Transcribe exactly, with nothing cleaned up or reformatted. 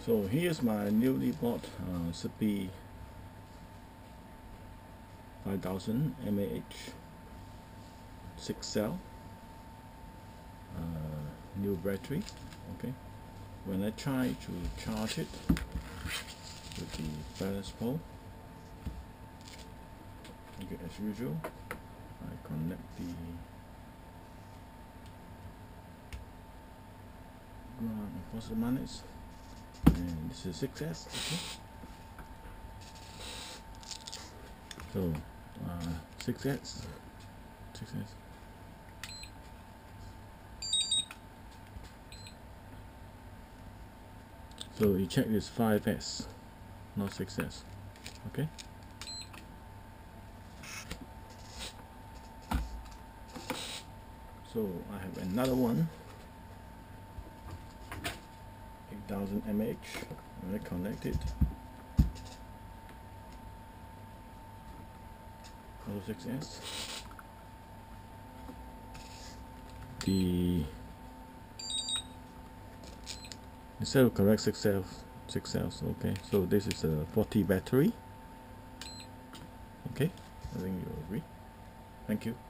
So here's my newly bought uh, Zippy five thousand milliamp hour six cell uh, new battery. Okay, when I try to charge it with the balance pole, okay, as usual, I connect the ground and positive magnets, and this is six S. Okay, so uh, six S, six S. So you check this five S, not six S. Okay. So I have another one, eight thousand milliamp hour, and I connect it. Also six S. The instead of correct six cells, six cells. Okay, so this is a forty battery. Okay, I think you agree. Thank you.